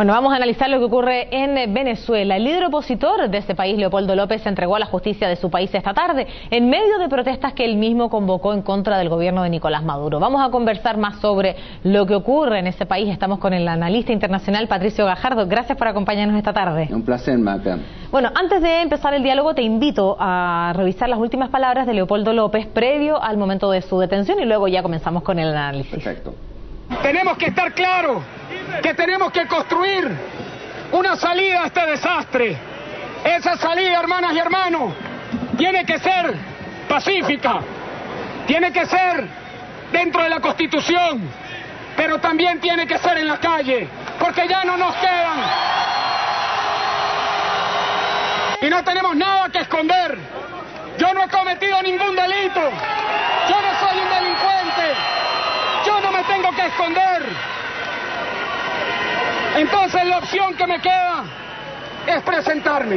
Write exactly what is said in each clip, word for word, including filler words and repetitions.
Bueno, vamos a analizar lo que ocurre en Venezuela. El líder opositor de este país, Leopoldo López, se entregó a la justicia de su país esta tarde en medio de protestas que él mismo convocó en contra del gobierno de Nicolás Maduro. Vamos a conversar más sobre lo que ocurre en ese país. Estamos con el analista internacional Patricio Gajardo. Gracias por acompañarnos esta tarde. Un placer, Maca. Bueno, antes de empezar el diálogo, te invito a revisar las últimas palabras de Leopoldo López previo al momento de su detención y luego ya comenzamos con el análisis. Perfecto. Tenemos que estar claros que tenemos que construir una salida a este desastre. Esa salida, hermanas y hermanos, tiene que ser pacífica, tiene que ser dentro de la Constitución, pero también tiene que ser en la calle, porque ya no nos quedan. Y no tenemos nada que esconder. Yo no he cometido ningún delito. Yo no soy un delincuente. Yo no me tengo que esconder. Entonces la opción que me queda es presentarme.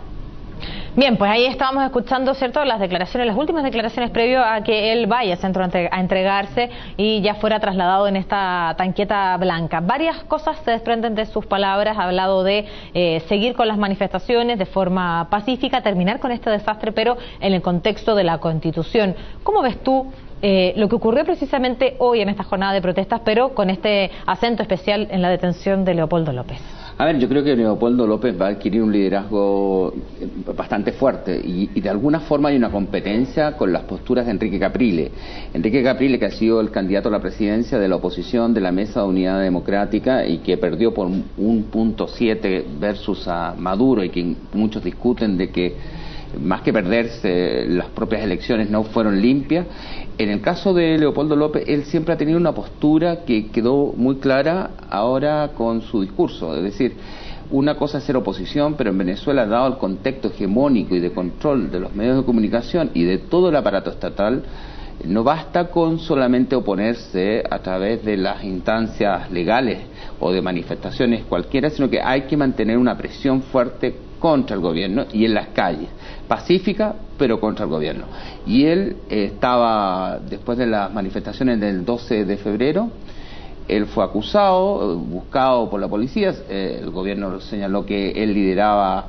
Bien, pues ahí estábamos escuchando, ¿cierto?, las declaraciones, las últimas declaraciones previo a que él vaya al centro a entregarse y ya fuera trasladado en esta tanqueta blanca. Varias cosas se desprenden de sus palabras. Ha hablado de eh, seguir con las manifestaciones de forma pacífica, terminar con este desastre, pero en el contexto de la Constitución. ¿Cómo ves tú Eh, lo que ocurrió precisamente hoy en esta jornada de protestas, pero con este acento especial en la detención de Leopoldo López? A ver, yo creo que Leopoldo López va a adquirir un liderazgo bastante fuerte y, y de alguna forma hay una competencia con las posturas de Enrique Capriles. Enrique Capriles, que ha sido el candidato a la presidencia de la oposición de la Mesa de Unidad Democrática y que perdió por un punto siete versus a Maduro, y que muchos discuten de que más que perderse, las propias elecciones no fueron limpias. En el caso de Leopoldo López, él siempre ha tenido una postura que quedó muy clara ahora con su discurso. Es decir, una cosa es ser oposición, pero en Venezuela, dado el contexto hegemónico y de control de los medios de comunicación y de todo el aparato estatal, no basta con solamente oponerse a través de las instancias legales o de manifestaciones cualquiera, sino que hay que mantener una presión fuerte contra el gobierno y en las calles, pacífica pero contra el gobierno. Y él eh, estaba, después de las manifestaciones del doce de febrero, él fue acusado, buscado por la policía. Eh, el gobierno señaló que él lideraba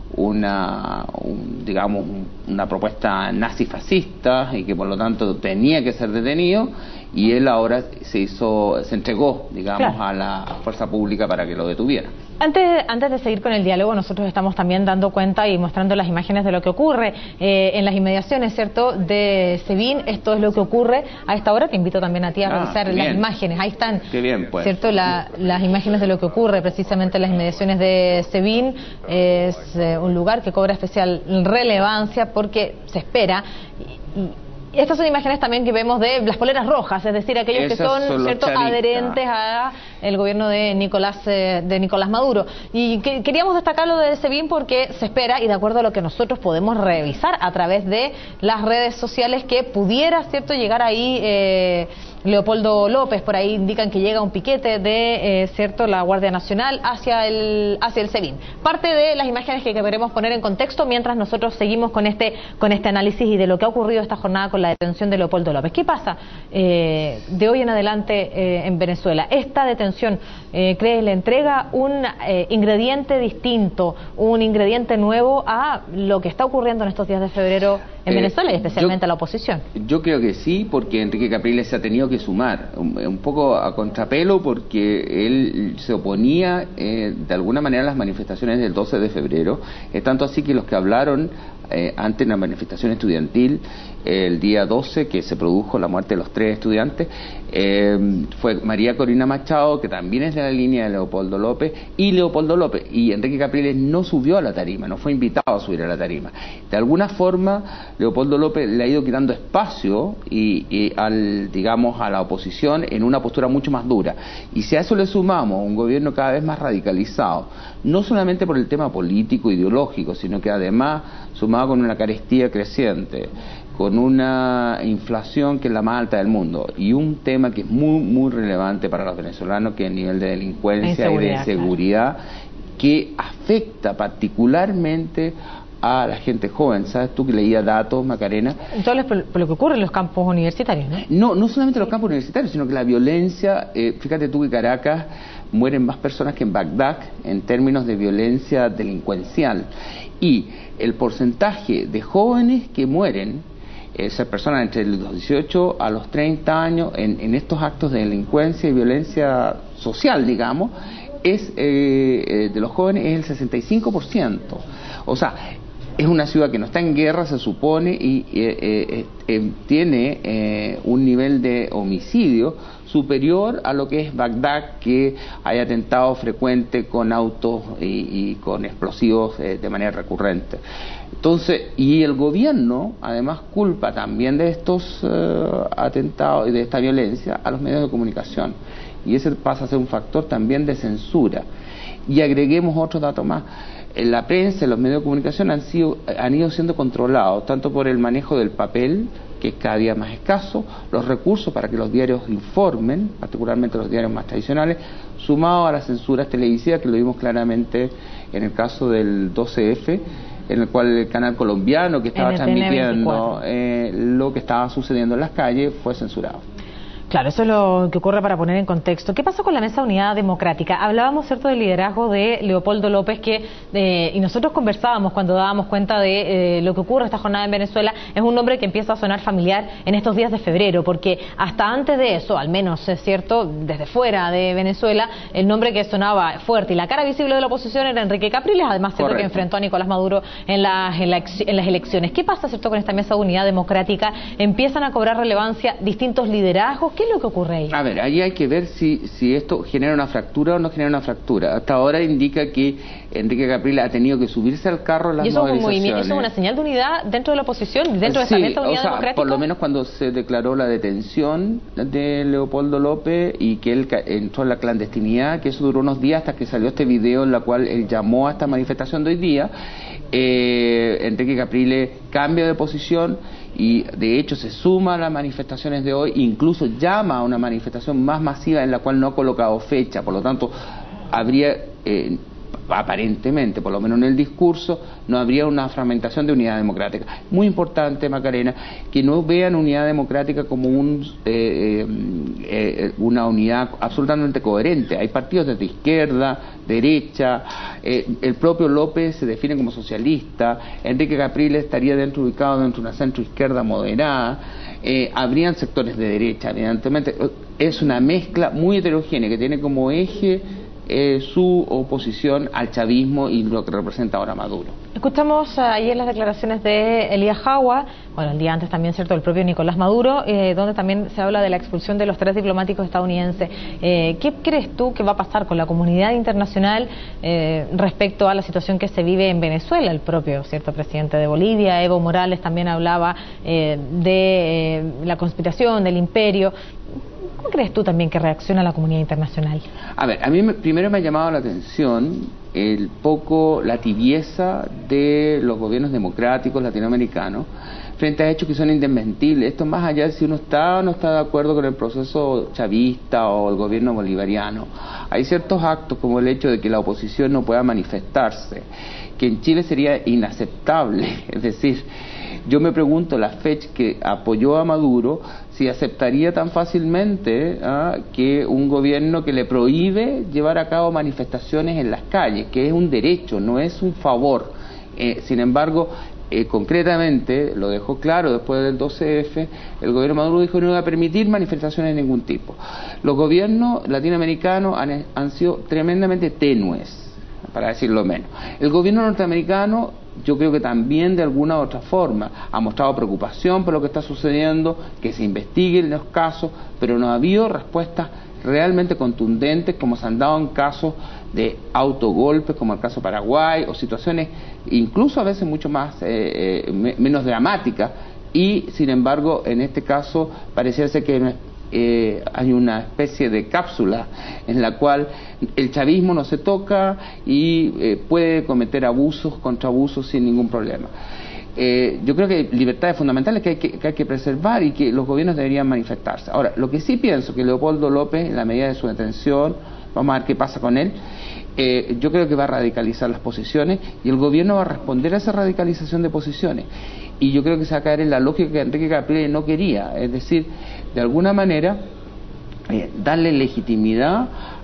una, un, digamos, una propuesta nazi-fascista y que por lo tanto tenía que ser detenido, y él ahora se hizo, se entregó, digamos, claro, a la fuerza pública para que lo detuviera. Antes, antes de seguir con el diálogo, nosotros estamos también dando cuenta y mostrando las imágenes de lo que ocurre eh, en las inmediaciones, ¿cierto?, de Sebin. Esto es lo que ocurre a esta hora. Te invito también a ti a ah, revisar las bien. imágenes. Ahí están, qué bien, pues. ¿cierto?, la, las imágenes de lo que ocurre precisamente en las inmediaciones de Sebin. Es eh, un lugar que cobra especial relevancia porque se espera. Y, y, Estas son imágenes también que vemos de las poleras rojas, es decir, aquellos Esas que son, son cierto adherentes a el gobierno de Nicolás eh, de Nicolás Maduro. Y que, queríamos destacar lo de Sebin porque se espera, y de acuerdo a lo que nosotros podemos revisar a través de las redes sociales, que pudiera, cierto, llegar ahí eh, Leopoldo López. Por ahí indican que llega un piquete de, eh, cierto, la Guardia Nacional hacia el hacia el Sebin. Parte de las imágenes que queremos poner en contexto mientras nosotros seguimos con este con este análisis y de lo que ha ocurrido esta jornada con la detención de Leopoldo López. ¿Qué pasa eh, de hoy en adelante eh, en Venezuela? Esta detención, eh, ¿crees, le entrega un eh, ingrediente distinto, un ingrediente nuevo a lo que está ocurriendo en estos días de febrero en eh, Venezuela y especialmente yo, a la oposición? Yo creo que sí, porque Enrique Capriles se ha tenido que sumar un, un poco a contrapelo, porque él se oponía eh, de alguna manera a las manifestaciones del doce de febrero. Es tanto así que los que hablaron eh, ante la manifestación estudiantil el día doce, que se produjo la muerte de los tres estudiantes, eh, fue María Corina Machado, que también es de la línea de Leopoldo López, y Leopoldo López, y Enrique Capriles no subió a la tarima, no fue invitado a subir a la tarima. De alguna forma Leopoldo López le ha ido quitando espacio y, y al, digamos, a la oposición en una postura mucho más dura, y si a eso le sumamos un gobierno cada vez más radicalizado, no solamente por el tema político ideológico, sino que además sumado con una carestía creciente, con una inflación que es la más alta del mundo, y un tema que es muy muy relevante para los venezolanos, que es el nivel de delincuencia y de inseguridad, claro, que afecta particularmente a la gente joven. ¿Sabes tú que leía datos, Macarena? Entonces, por lo que ocurre en los campos universitarios, ¿no? No, no solamente los campos universitarios, sino que la violencia, eh, fíjate tú que Caracas mueren más personas que en Bagdad en términos de violencia delincuencial. Y el porcentaje de jóvenes que mueren, esas personas entre los dieciocho a los treinta años, en, en estos actos de delincuencia y violencia social, digamos, es eh, de los jóvenes es el sesenta y cinco por ciento. O sea, es una ciudad que no está en guerra, se supone, y eh, eh, eh, tiene eh, un nivel de homicidio superior a lo que es Bagdad, que hay atentados frecuentes con autos y, y con explosivos eh, de manera recurrente. Entonces, y el gobierno además culpa también de estos eh, atentados y de esta violencia a los medios de comunicación, y ese pasa a ser un factor también de censura. Y agreguemos otro dato más: la prensa y los medios de comunicación han sido han ido siendo controlados tanto por el manejo del papel, que es cada día más escaso, los recursos para que los diarios informen, particularmente los diarios más tradicionales, sumado a las censuras televisivas, que lo vimos claramente en el caso del doce efe, en el cual el canal colombiano que estaba transmitiendo eh, lo que estaba sucediendo en las calles fue censurado. Claro, eso es lo que ocurre, para poner en contexto. ¿Qué pasó con la Mesa de Unidad Democrática? Hablábamos, ¿cierto?, del liderazgo de Leopoldo López, que eh, y nosotros conversábamos cuando dábamos cuenta de eh, lo que ocurre esta jornada en Venezuela. Es un nombre que empieza a sonar familiar en estos días de febrero, porque hasta antes de eso, al menos es cierto, desde fuera de Venezuela, el nombre que sonaba fuerte y la cara visible de la oposición era Enrique Capriles, además cierto que enfrentó a Nicolás Maduro en las, en, la, en las elecciones. ¿Qué pasa, cierto, con esta Mesa de Unidad Democrática? ¿Empiezan a cobrar relevancia distintos liderazgos? ¿Qué es lo que ocurre ahí? A ver, ahí hay que ver si, si esto genera una fractura o no genera una fractura. Hasta ahora indica que Enrique Capriles ha tenido que subirse al carro en las ¿Y eso movilizaciones. ¿Eso es una señal de unidad dentro de la oposición, dentro sí, de esta Mesa de Unidad o sea, Democrática? Por lo menos cuando se declaró la detención de Leopoldo López y que él entró en la clandestinidad, que eso duró unos días hasta que salió este video en la cual él llamó a esta manifestación de hoy día, eh, Enrique Capriles cambia de posición y de hecho se suma a las manifestaciones de hoy, incluso llama a una manifestación más masiva en la cual no ha colocado fecha. Por lo tanto, habría eh, aparentemente, por lo menos en el discurso, no habría una fragmentación de Unidad Democrática. Muy importante, Macarena, que no vean Unidad Democrática como un, eh, eh, una unidad absolutamente coherente. Hay partidos desde izquierda, derecha, eh, el propio López se define como socialista, Enrique Capriles estaría dentro ubicado dentro de una centro-izquierda moderada, eh, habrían sectores de derecha, evidentemente. Es una mezcla muy heterogénea que tiene como eje Eh, su oposición al chavismo y lo que representa ahora Maduro. Escuchamos ayer las declaraciones de Elías Jagua, bueno, el día antes también, cierto, el propio Nicolás Maduro, eh, donde también se habla de la expulsión de los tres diplomáticos estadounidenses. Eh, ¿Qué crees tú que va a pasar con la comunidad internacional eh, respecto a la situación que se vive en Venezuela? El propio, cierto, presidente de Bolivia, Evo Morales, también hablaba eh, de eh, la conspiración, del imperio. ¿Cómo crees tú también que reacciona la comunidad internacional? A ver, a mí me, primero me ha llamado la atención el poco, la tibieza de los gobiernos democráticos latinoamericanos frente a hechos que son indesmentibles. Esto más allá de si uno está o no está de acuerdo con el proceso chavista o el gobierno bolivariano. Hay ciertos actos como el hecho de que la oposición no pueda manifestarse, que en Chile sería inaceptable. Es decir, yo me pregunto, la F E C que apoyó a Maduro, si aceptaría tan fácilmente ¿ah? que un gobierno que le prohíbe llevar a cabo manifestaciones en las calles, que es un derecho, no es un favor. Eh, sin embargo, eh, concretamente, lo dejó claro después del doce efe, el gobierno Maduro dijo que no iba a permitir manifestaciones de ningún tipo. Los gobiernos latinoamericanos han, han sido tremendamente tenues, para decirlo menos. El gobierno norteamericano, yo creo que también de alguna u otra forma ha mostrado preocupación por lo que está sucediendo, que se investiguen los casos, pero no ha habido respuestas realmente contundentes como se han dado en casos de autogolpes, como el caso Paraguay, o situaciones incluso a veces mucho más eh, eh, me, menos dramáticas, y sin embargo en este caso pareciera ser que Eh, hay una especie de cápsula en la cual el chavismo no se toca y eh, puede cometer abusos contra abusos sin ningún problema. Eh, yo creo que hay libertades fundamentales que hay que, que hay que preservar y que los gobiernos deberían manifestarse. Ahora, lo que sí pienso que Leopoldo López, en la medida de su detención, vamos a ver qué pasa con él, eh, yo creo que va a radicalizar las posiciones y el gobierno va a responder a esa radicalización de posiciones. Y yo creo que se va a caer en la lógica que Enrique Capriles no quería, es decir, de alguna manera eh, darle legitimidad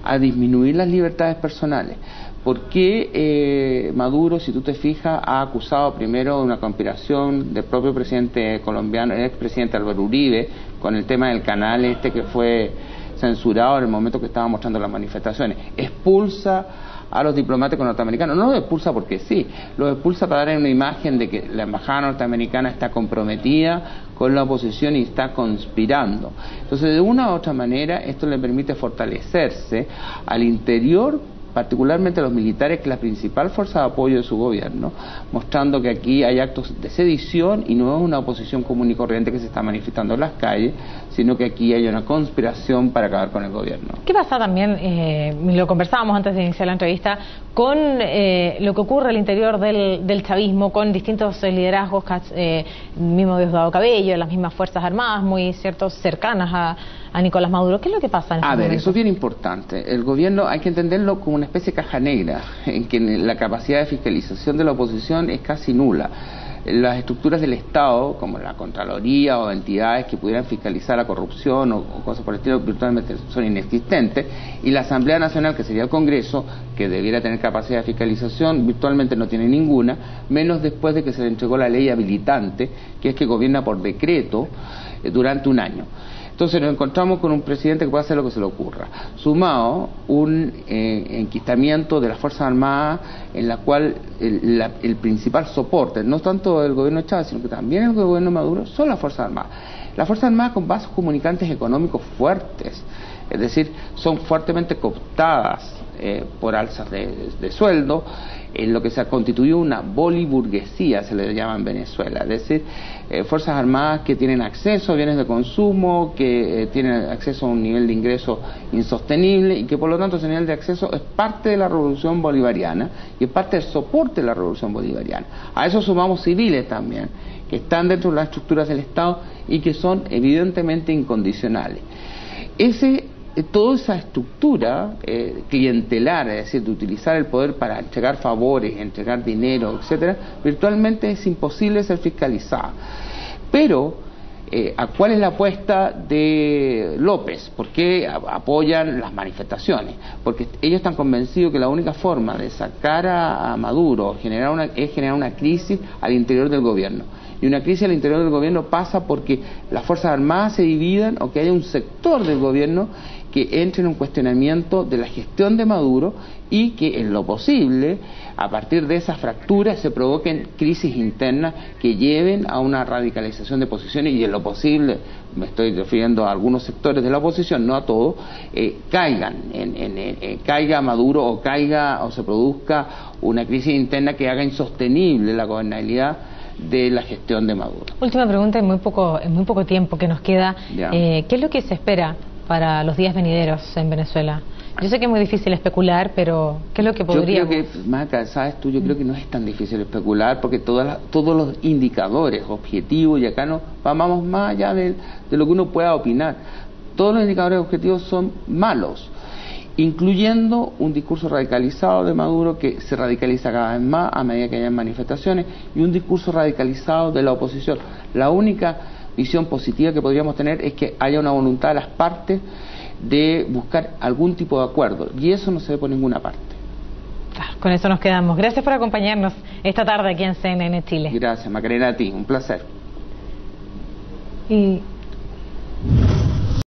a disminuir las libertades personales. ¿Por qué eh, Maduro, si tú te fijas, ha acusado primero de una conspiración del propio presidente colombiano, el expresidente Álvaro Uribe, con el tema del canal este que fue censurado en el momento que estaba mostrando las manifestaciones? Expulsa a los diplomáticos norteamericanos, no los expulsa porque sí, los expulsa para dar una imagen de que la embajada norteamericana está comprometida con la oposición y está conspirando. Entonces, de una u otra manera, esto le permite fortalecerse al interior, particularmente a los militares, que es la principal fuerza de apoyo de su gobierno, mostrando que aquí hay actos de sedición y no es una oposición común y corriente que se está manifestando en las calles, sino que aquí hay una conspiración para acabar con el gobierno. ¿Qué pasa también, eh, lo conversábamos antes de iniciar la entrevista, con eh, lo que ocurre al interior del, del chavismo, con distintos eh, liderazgos, eh, mismo Diosdado Cabello, las mismas Fuerzas Armadas, muy ciertos cercanas a, a Nicolás Maduro? ¿Qué es lo que pasa en este A ver, momento? eso es bien importante. El gobierno hay que entenderlo como una especie de caja negra, en que la capacidad de fiscalización de la oposición es casi nula. Las estructuras del Estado, como la Contraloría o entidades que pudieran fiscalizar la corrupción o, o cosas por el estilo, virtualmente son inexistentes, y la Asamblea Nacional, que sería el Congreso, que debiera tener capacidad de fiscalización, virtualmente no tiene ninguna, menos después de que se le entregó la ley habilitante, que es que gobierna por decreto eh, durante un año. Entonces nos encontramos con un presidente que puede hacer lo que se le ocurra, sumado un eh, enquistamiento de las Fuerzas Armadas, en la cual el, la, el principal soporte, no tanto el gobierno de Chávez, sino que también el gobierno de Maduro, son las Fuerzas Armadas. Las Fuerzas Armadas con vasos comunicantes económicos fuertes, es decir, son fuertemente cooptadas eh, por alzas de, de sueldo, en lo que se ha constituido una boliburguesía, se le llama en Venezuela, es decir, eh, Fuerzas Armadas que tienen acceso a bienes de consumo, que eh, tienen acceso a un nivel de ingreso insostenible y que por lo tanto ese nivel de acceso es parte de la revolución bolivariana y es parte del soporte de la revolución bolivariana. A eso sumamos civiles también, que están dentro de las estructuras del Estado y que son evidentemente incondicionales. Ese Toda esa estructura eh, clientelar, es decir, de utilizar el poder para entregar favores, entregar dinero, etcétera, virtualmente es imposible ser fiscalizada. Pero, eh, ¿a cuál es la apuesta de López? ¿Por qué apoyan las manifestaciones? Porque ellos están convencidos que la única forma de sacar a, a Maduro generar una, es generar una crisis al interior del gobierno. Y una crisis al interior del gobierno pasa porque las Fuerzas Armadas se dividan o que haya un sector del gobierno que entre en un cuestionamiento de la gestión de Maduro y que en lo posible, a partir de esas fracturas, se provoquen crisis internas que lleven a una radicalización de posiciones y en lo posible, me estoy refiriendo a algunos sectores de la oposición, no a todos, eh, caigan, en, en, en, caiga Maduro o caiga o se produzca una crisis interna que haga insostenible la gobernabilidad de la gestión de Maduro. Última pregunta, en muy poco, en muy poco tiempo que nos queda. Eh, ¿Qué es lo que se espera para los días venideros en Venezuela? Yo sé que es muy difícil especular, pero ¿qué es lo que podríamos...? Yo creo que, Maca, sabes tú, yo creo que no es tan difícil especular porque todas las, todos los indicadores objetivos, y acá no vamos más allá de, de lo que uno pueda opinar, todos los indicadores objetivos son malos, incluyendo un discurso radicalizado de Maduro que se radicaliza cada vez más a medida que haya manifestaciones y un discurso radicalizado de la oposición. La única visión positiva que podríamos tener es que haya una voluntad de las partes de buscar algún tipo de acuerdo y eso no se ve por ninguna parte. Con eso nos quedamos. Gracias por acompañarnos esta tarde aquí en C N N Chile. Gracias, Macarena, a ti, un placer. Y